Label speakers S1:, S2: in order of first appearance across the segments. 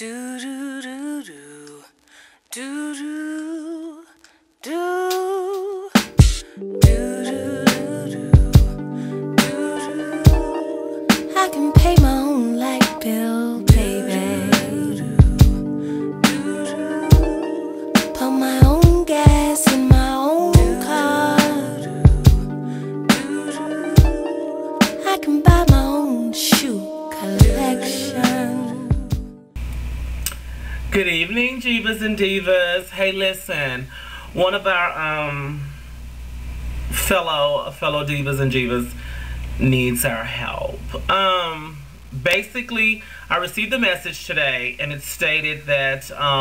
S1: Do do do do do do do do do do. I can pay my own light bill, baby. Put my own gas in my own car. I can buy my own shoe collection.
S2: Good evening, Divas and Divas. Hey, listen, one of our fellow Divas and Divas needs our help. Basically, I received a message today, and it stated that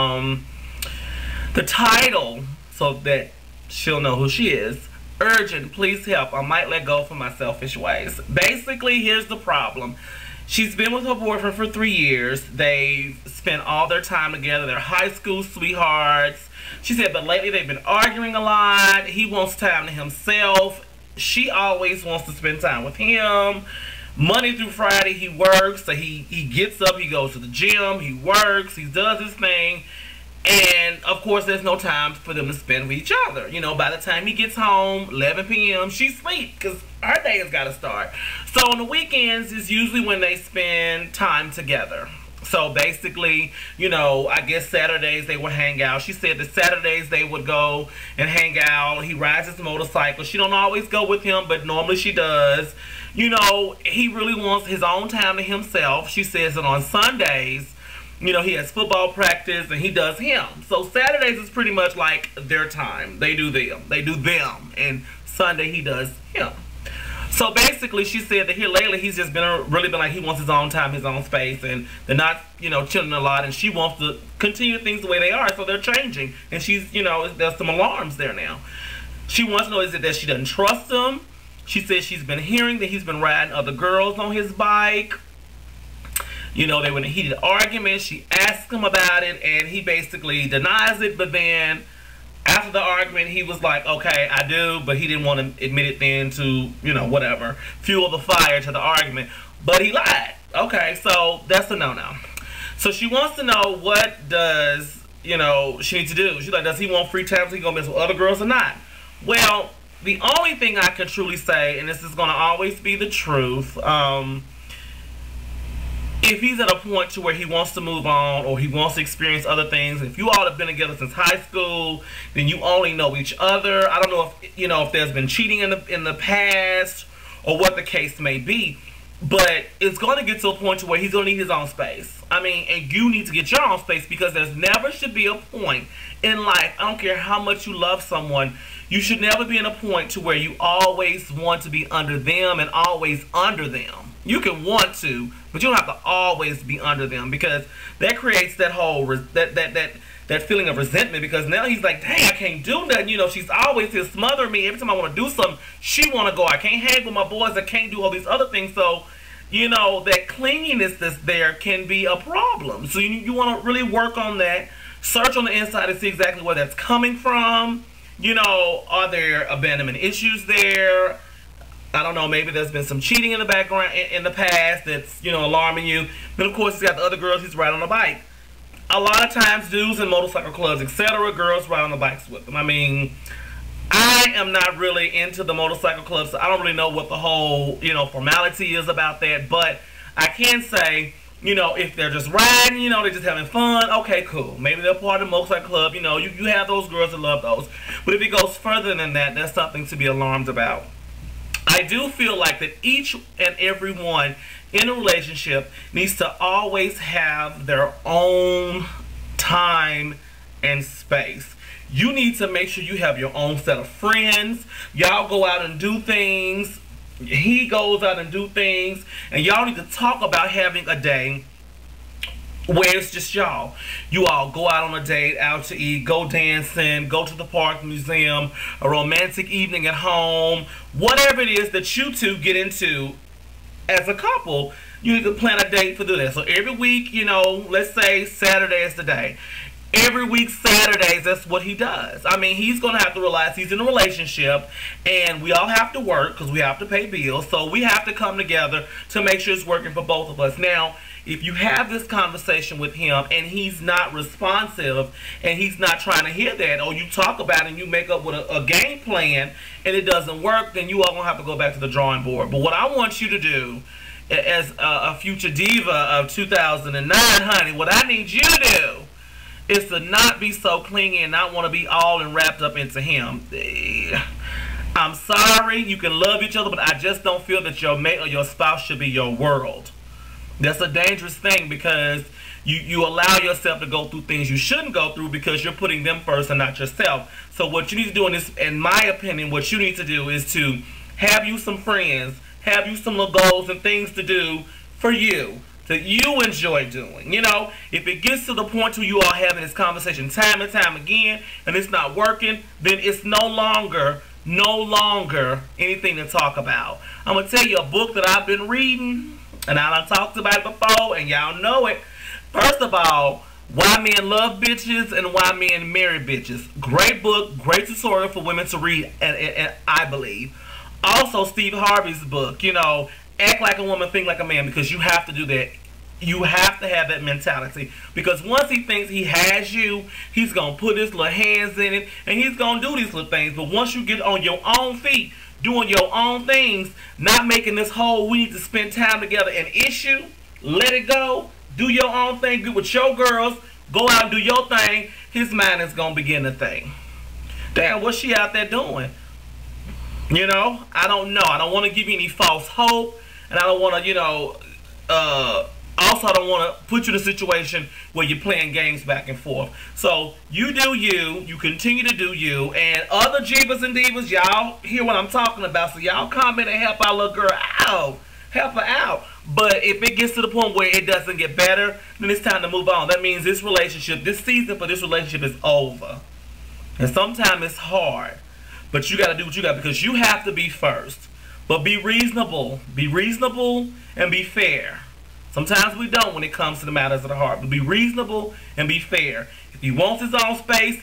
S2: the title, so that she'll know who she is, urgent, please help, I might let go for my selfish ways. Basically, here's the problem. She's been with her boyfriend for 3 years. They've spent all their time together. They're high school sweethearts. She said, but lately they've been arguing a lot. He wants time to himself. She always wants to spend time with him. Monday through Friday he works. So he gets up, he goes to the gym, he works, he does his thing. And, of course, there's no time for them to spend with each other. You know, by the time he gets home, 11 p.m., she sleeps because her day has got to start. So, on the weekends is usually when they spend time together. So, basically, you know, I guess Saturdays they would hang out. She said that Saturdays they would go and hang out. He rides his motorcycle. She don't always go with him, but normally she does. You know, he really wants his own time to himself. She says that on Sundays, you know, he has football practice and he does him. So Saturdays is pretty much like their time. They do them. They do them. And Sunday he does him. So basically she said that here lately he's just really been like he wants his own time, his own space. And they're not, you know, chilling a lot. And she wants to continue things the way they are. So they're changing. And she's, you know, there's some alarms there now. She wants to know is it that she doesn't trust him. She says she's been hearing that he's been riding other girls on his bike. You know, they were in a heated argument. She asked him about it, and he basically denies it. But then, after the argument, he was like, okay, I do. But he didn't want to admit it then to, you know, whatever, fuel the fire to the argument. But he lied. Okay, so that's a no-no. So she wants to know what does, you know, she need to do. She's like, does he want free time so he going to mess with other girls or not? Well, the only thing I can truly say, and this is going to always be the truth, if he's at a point to where he wants to move on or he wants to experience other things, if you all have been together since high school, then you only know each other. I don't know if, you know, if there's been cheating in the past or what the case may be, but it's going to get to a point to where he's going to need his own space. I mean, and you need to get your own space because there's never should be a point in life, I don't care how much you love someone, you should never be in a point to where you always want to be under them and always under them. You can want to, but you don't have to always be under them because that creates that whole that feeling of resentment because now he's like, dang, I can't do nothing. You know, she's always here smothering me. Every time I want to do something, she want to go. I can't hang with my boys. I can't do all these other things. So, you know, that clinginess that's there can be a problem. So you want to really work on that. Search on the inside to see exactly where that's coming from. You know, are there abandonment issues there? I don't know, maybe there's been some cheating in the background in the past that's, you know, alarming you. Then, of course, he's got the other girls he's riding on a bike. A lot of times, dudes in motorcycle clubs, etc., girls ride on the bikes with them. I mean, I am not really into the motorcycle clubs, so I don't really know what the whole, you know, formality is about that. But I can say, you know, if they're just riding, you know, they're just having fun, okay, cool. Maybe they're part of the motorcycle club, you know, you have those girls that love those. But if it goes further than that, that's something to be alarmed about. I do feel like that each and every one in a relationship needs to always have their own time and space. You need to make sure you have your own set of friends. Y'all go out and do things. He goes out and do things. And y'all need to talk about having a day where it's just y'all. You all go out on a date, out to eat, go dancing, go to the park, museum, a romantic evening at home, whatever it is that you two get into as a couple, you need to plan a date for that. So every week, you know, let's say Saturday is the day. Every week, Saturdays, that's what he does. I mean, he's going to have to realize he's in a relationship, and we all have to work because we have to pay bills. So we have to come together to make sure it's working for both of us. Now, if you have this conversation with him and he's not responsive and he's not trying to hear that, or you talk about it and you make up with a game plan and it doesn't work, then you all gonna have to go back to the drawing board. But what I want you to do as a future diva of 2009, honey, what I need you to do is to not be so clingy and not want to be all and wrapped up into him. I'm sorry, you can love each other, but I just don't feel that your mate or your spouse should be your world. That's a dangerous thing, because you allow yourself to go through things you shouldn't go through because you're putting them first and not yourself. So what you need to do in my opinion, what you need to do is to have you some friends, have you some little goals and things to do for you, that you enjoy doing. You know, if it gets to the point where you are having this conversation time and time again and it's not working, then it's no longer anything to talk about. I'm going to tell you a book that I've been reading, and I done talked about it before, and y'all know it. First of all, Why Men Love Bitches and Why Men Marry Bitches. Great book, great tutorial for women to read, and I believe. Also, Steve Harvey's book, you know, Act Like a Woman, Think Like a Man, because you have to do that. You have to have that mentality, because once he thinks he has you, he's going to put his little hands in it, and he's going to do these little things. But once you get on your own feet, doing your own things, not making this whole we need to spend time together an issue, let it go, do your own thing, get with your girls, go out and do your thing, his mind is going to begin to think, damn, what's she out there doing? You know, I don't know. I don't want to give you any false hope, and I don't want to, you know, also, I don't want to put you in a situation where you're playing games back and forth. So, you do you. You continue to do you. And other Jeebas and Divas, y'all hear what I'm talking about. So, y'all comment and help our little girl out. Help her out. But if it gets to the point where it doesn't get better, then it's time to move on. That means this relationship, this season for this relationship is over. And sometimes it's hard. But you got to do what you got, because you have to be first. But be reasonable. Be reasonable and be fair. Sometimes we don't when it comes to the matters of the heart. But be reasonable and be fair. If he wants his own space,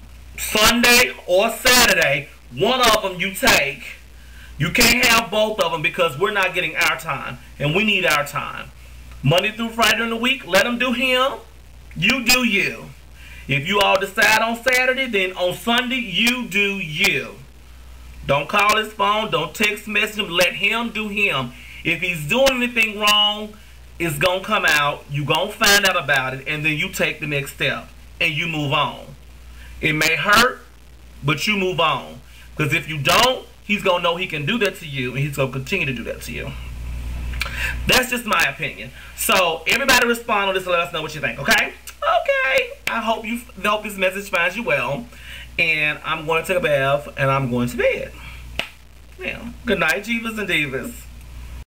S2: Sunday or Saturday, one of them you take. You can't have both of them, because we're not getting our time. And we need our time. Monday through Friday in the week, let him do him. You do you. If you all decide on Saturday, then on Sunday, you do you. Don't call his phone. Don't text message him. Let him do him. If he's doing anything wrong, it's going to come out. You're going to find out about it. And then you take the next step. And you move on. It may hurt, but you move on. Because if you don't, he's going to know he can do that to you. And he's going to continue to do that to you. That's just my opinion. So, everybody respond on this and let us know what you think, okay? Okay. I hope this message finds you well. And I'm going to take a bath and I'm going to bed. Yeah. Good night, Jeebas and Divas.